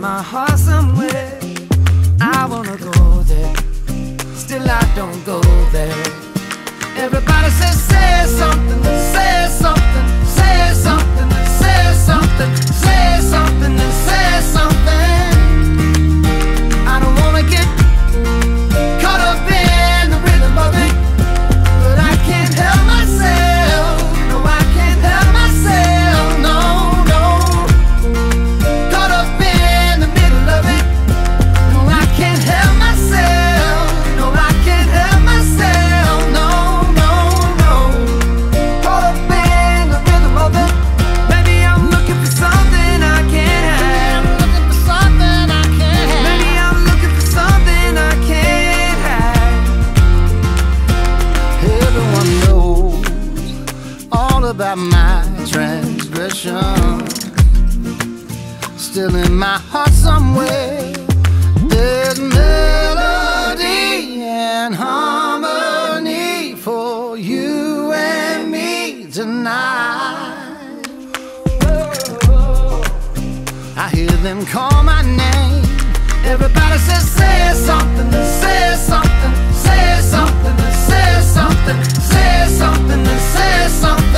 my heart somewhere. I wanna go there, still I don't go there. Everybody says, say something, say something, say something, say something, say something, and say something. I don't wanna get caught up in the rhythm of it, but I can't help myself. No, I can't help myself. No, no. Caught up in the middle of it. No, I can't help myself. No, I can't help myself. No, no, no. Caught up in the rhythm of it. Maybe I'm looking for something I can't have. Looking for something I can't have. Maybe I'm looking for something I can't have. Everyone knows all about my transgression. Still in my heart somewhere, there's melody and harmony for you and me tonight. I hear them call my name. Everybody says, say something, say something, say something, say something, say something, say something.